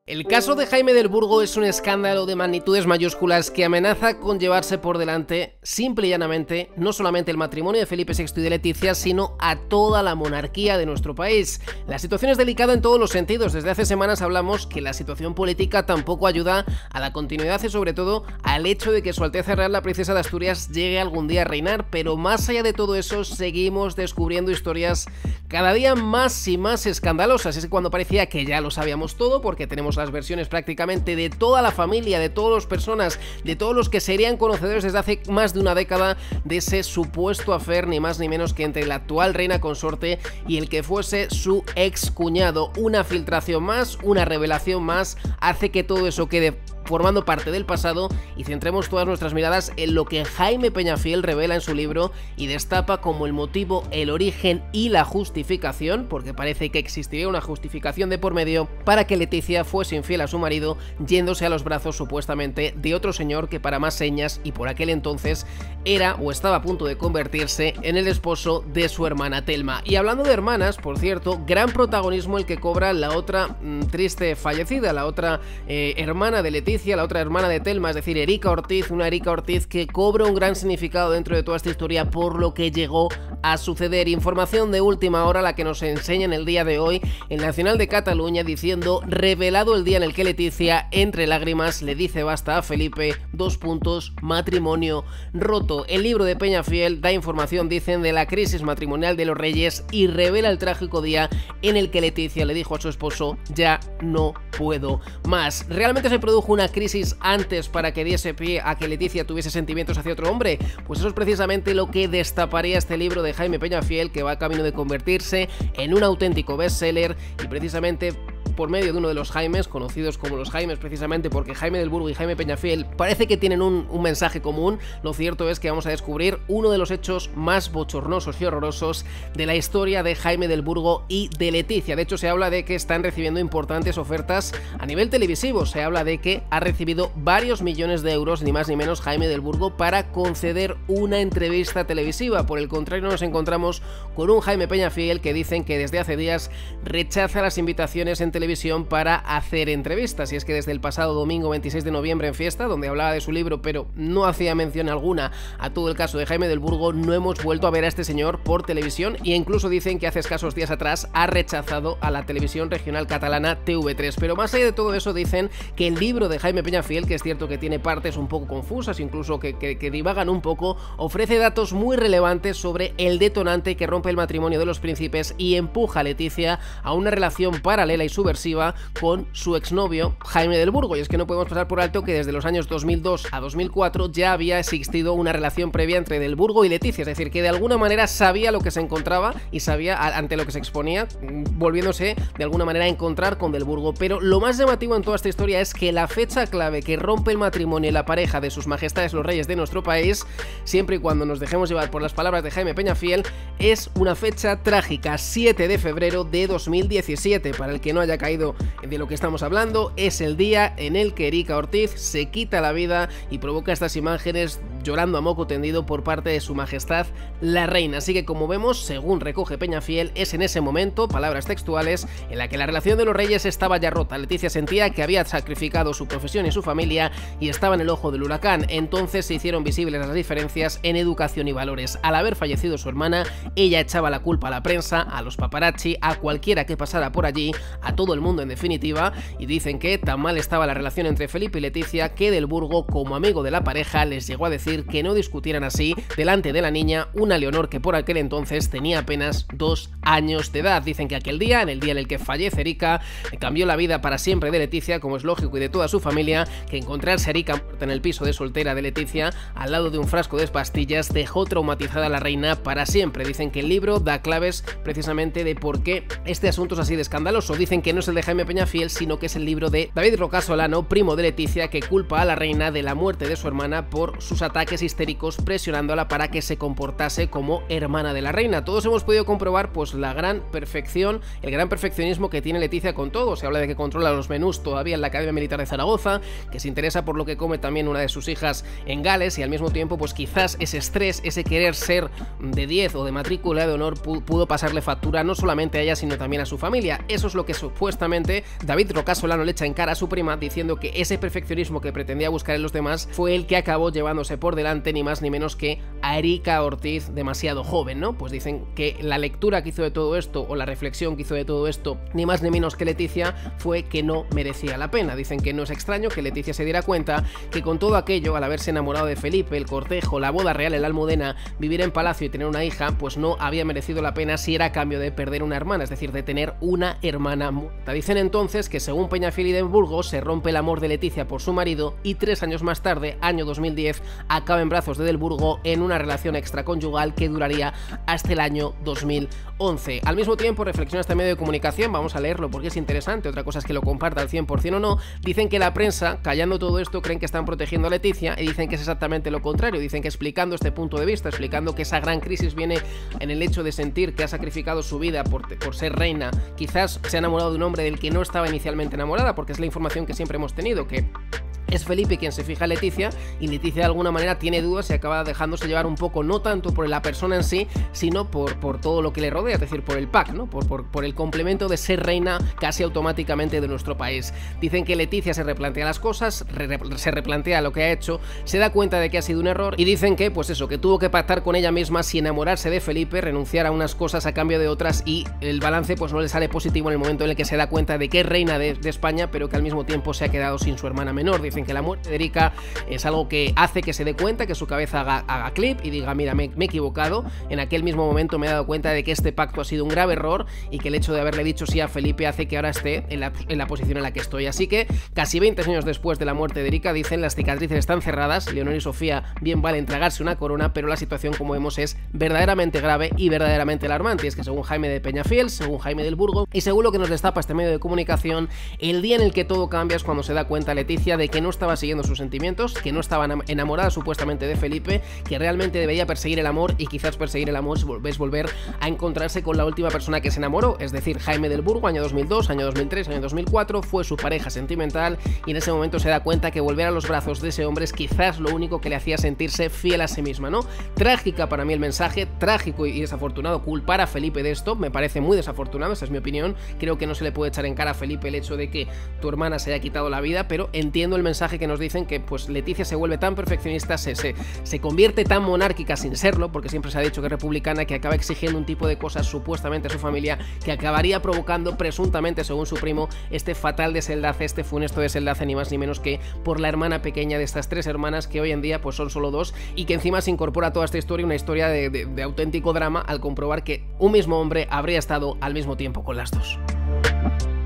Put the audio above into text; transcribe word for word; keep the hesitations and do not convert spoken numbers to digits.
El caso de Jaime del Burgo es un escándalo de magnitudes mayúsculas que amenaza con llevarse por delante, simple y llanamente, no solamente el matrimonio de Felipe sexto y de Leticia, sino a toda la monarquía de nuestro país. La situación es delicada en todos los sentidos. Desde hace semanas hablamos que la situación política tampoco ayuda a la continuidad y sobre todo al hecho de que Su Alteza Real la Princesa de Asturias llegue algún día a reinar, pero más allá de todo eso seguimos descubriendo historias cada día más y más escandalosas. Es que cuando parecía que ya lo sabíamos todo, porque tenemos las versiones prácticamente de toda la familia, de todas las personas, de todos los que serían conocedores desde hace más de una década de ese supuesto affair, ni más ni menos que entre la actual reina consorte y el que fuese su ex cuñado. Una filtración más, una revelación más, hace que todo eso quede formando parte del pasado y centremos todas nuestras miradas en lo que Jaime Peñafiel revela en su libro y destapa como el motivo, el origen y la justificación, porque parece que existiría una justificación de por medio para que Leticia fuese infiel a su marido, yéndose a los brazos supuestamente de otro señor que para más señas y por aquel entonces era o estaba a punto de convertirse en el esposo de su hermana Telma. Y hablando de hermanas, por cierto, gran protagonismo el que cobra la otra mmm, triste fallecida, la otra eh, hermana de Leticia, la otra hermana de Telma, es decir, Erika Ortiz, una Erika Ortiz que cobra un gran significado dentro de toda esta historia por lo que llegó a suceder. Información de última hora la que nos enseña en el día de hoy el Nacional de Cataluña diciendo: revelado el día en el que Leticia, entre lágrimas, le dice basta a Felipe, dos puntos, matrimonio roto. El libro de Peñafiel da información, dicen, de la crisis matrimonial de los reyes y revela el trágico día en el que Leticia le dijo a su esposo: ya no puedo más. ¿Realmente se produjo una crisis antes para que diese pie a que Leticia tuviese sentimientos hacia otro hombre? Pues eso es precisamente lo que destaparía este libro de Jaime Peñafiel, que va camino de convertirse en un auténtico bestseller y precisamente por medio de uno de los Jaimes, conocidos como los Jaimes precisamente porque Jaime del Burgo y Jaime Peñafiel parece que tienen un, un mensaje común. Lo cierto es que vamos a descubrir uno de los hechos más bochornosos y horrorosos de la historia de Jaime del Burgo y de Leticia. De hecho, se habla de que están recibiendo importantes ofertas a nivel televisivo. Se habla de que ha recibido varios millones de euros, ni más ni menos, Jaime del Burgo, para conceder una entrevista televisiva. Por el contrario, nos encontramos con un Jaime Peñafiel que dicen que desde hace días rechaza las invitaciones en televisión para hacer entrevistas. Y es que desde el pasado domingo veintiséis de noviembre en Fiesta, donde hablaba de su libro pero no hacía mención alguna a todo el caso de Jaime del Burgo, no hemos vuelto a ver a este señor por televisión, y incluso dicen que hace escasos días atrás ha rechazado a la televisión regional catalana T V tres. Pero más allá de todo eso, dicen que el libro de Jaime Peñafiel, que es cierto que tiene partes un poco confusas, incluso que, que, que divagan un poco, ofrece datos muy relevantes sobre el detonante que rompe el matrimonio de los príncipes y empuja a Leticia a una relación paralela y subversiva con su exnovio Jaime del Burgo. Y es que no podemos pasar por alto que desde los años dos mil dos a dos mil cuatro ya había existido una relación previa entre del Burgo y Leticia, es decir, que de alguna manera sabía lo que se encontraba y sabía ante lo que se exponía, volviéndose de alguna manera a encontrar con del Burgo. Pero lo más llamativo en toda esta historia es que la fecha clave que rompe el matrimonio y la pareja de sus majestades los reyes de nuestro país, siempre y cuando nos dejemos llevar por las palabras de Jaime Peñafiel, es una fecha trágica, siete de febrero de dos mil diecisiete. Para el que no haya caído de lo que estamos hablando, es el día en el que Erika Ortiz se quita la vida y provoca estas imágenes llorando a moco tendido por parte de su majestad la reina. Así que, como vemos, según recoge Peñafiel, es en ese momento, palabras textuales, en la que la relación de los reyes estaba ya rota. Leticia sentía que había sacrificado su profesión y su familia y estaba en el ojo del huracán. Entonces se hicieron visibles las diferencias en educación y valores. Al haber fallecido su hermana, ella echaba la culpa a la prensa, a los paparazzi, a cualquiera que pasara por allí, a todo el mundo en definitiva, y dicen que tan mal estaba la relación entre Felipe y Leticia que del Burgo, como amigo de la pareja, les llegó a decir que no discutieran así delante de la niña, una Leonor que por aquel entonces tenía apenas dos años de edad. Dicen que aquel día, en el día en el que fallece Erika, cambió la vida para siempre de Leticia, como es lógico, y de toda su familia, que encontrarse a Erika muerta en el piso de soltera de Leticia al lado de un frasco de pastillas dejó traumatizada a la reina para siempre. Dicen que el libro da claves precisamente de por qué este asunto es así de escandaloso. Dicen que no es el de Jaime Peñafiel, sino que es el libro de David Rocasolano, primo de Leticia, que culpa a la reina de la muerte de su hermana por sus ataques ataques histéricos presionándola para que se comportase como hermana de la reina. Todos hemos podido comprobar pues la gran perfección, el gran perfeccionismo que tiene Letizia con todo. Se habla de que controla los menús todavía en la Academia Militar de Zaragoza, que se interesa por lo que come también una de sus hijas en Gales, y al mismo tiempo pues quizás ese estrés, ese querer ser de diez o de matrícula de honor pudo pasarle factura no solamente a ella sino también a su familia. Eso es lo que supuestamente David Roca Solano le echa en cara a su prima, diciendo que ese perfeccionismo que pretendía buscar en los demás fue el que acabó llevándose por delante ni más ni menos que a Erika Ortiz demasiado joven, ¿no? Pues dicen que la lectura que hizo de todo esto o la reflexión que hizo de todo esto ni más ni menos que Letizia fue que no merecía la pena. Dicen que no es extraño que Letizia se diera cuenta que con todo aquello, al haberse enamorado de Felipe, el cortejo, la boda real en la Almudena, vivir en palacio y tener una hija, pues no había merecido la pena si era a cambio de perder una hermana, es decir, de tener una hermana muerta. Dicen entonces que según Peñafiel y de Burgos se rompe el amor de Letizia por su marido y tres años más tarde, año dos mil diez, acaba en brazos de Del Burgo en una relación extraconyugal que duraría hasta el año dos mil once. Al mismo tiempo, reflexiona este medio de comunicación, vamos a leerlo porque es interesante, otra cosa es que lo comparta al cien por cien o no. Dicen que la prensa, callando todo esto, creen que están protegiendo a Letizia y dicen que es exactamente lo contrario. Dicen que explicando este punto de vista, explicando que esa gran crisis viene en el hecho de sentir que ha sacrificado su vida por, por ser reina, quizás se ha enamorado de un hombre del que no estaba inicialmente enamorada, porque es la información que siempre hemos tenido, que es Felipe quien se fija en Letizia, y Letizia de alguna manera tiene dudas y acaba dejándose llevar un poco, no tanto por la persona en sí, sino por, por todo lo que le rodea, es decir, por el pack, ¿no? Por, por, por el complemento de ser reina casi automáticamente de nuestro país. Dicen que Letizia se replantea las cosas, re, se replantea lo que ha hecho, se da cuenta de que ha sido un error, y dicen que, pues eso, que tuvo que pactar con ella misma si enamorarse de Felipe, renunciar a unas cosas a cambio de otras, y el balance pues no le sale positivo en el momento en el que se da cuenta de que es reina de, de España, pero que al mismo tiempo se ha quedado sin su hermana menor. Dicen que la muerte de Erika es algo que hace que se dé cuenta, que su cabeza haga, haga clip y diga, mira, me, me he equivocado, en aquel mismo momento me he dado cuenta de que este pacto ha sido un grave error y que el hecho de haberle dicho sí a Felipe hace que ahora esté en la, en la posición en la que estoy. Así que casi veinte años después de la muerte de Erika, dicen, las cicatrices están cerradas, Leonor y Sofía bien valen tragarse una corona, pero la situación, como vemos, es verdaderamente grave y verdaderamente alarmante. Y es que según Jaime de Peñafiel, según Jaime del Burgo y según lo que nos destapa este medio de comunicación, el día en el que todo cambia es cuando se da cuenta Letizia de que no estaba siguiendo sus sentimientos, que no estaba enamorada supuestamente de Felipe, que realmente debería perseguir el amor, y quizás perseguir el amor es volver a encontrarse con la última persona que se enamoró, es decir, Jaime del Burgo, año dos mil dos, año dos mil tres, año dos mil cuatro, fue su pareja sentimental, y en ese momento se da cuenta que volver a los brazos de ese hombre es quizás lo único que le hacía sentirse fiel a sí misma, ¿no? Trágica para mí el mensaje, trágico y desafortunado culpar a Felipe de esto, me parece muy desafortunado, esa es mi opinión. Creo que no se le puede echar en cara a Felipe el hecho de que tu hermana se haya quitado la vida, pero entiendo el mensaje que nos dicen, que pues Letizia se vuelve tan perfeccionista, se, se, se convierte tan monárquica sin serlo, porque siempre se ha dicho que es republicana, que acaba exigiendo un tipo de cosas supuestamente a su familia, que acabaría provocando presuntamente, según su primo, este fatal desenlace, este funesto desenlace, ni más ni menos que por la hermana pequeña de estas tres hermanas, que hoy en día pues son solo dos, y que encima se incorpora a toda esta historia una historia de, de, de auténtico drama al comprobar que un mismo hombre habría estado al mismo tiempo con las dos.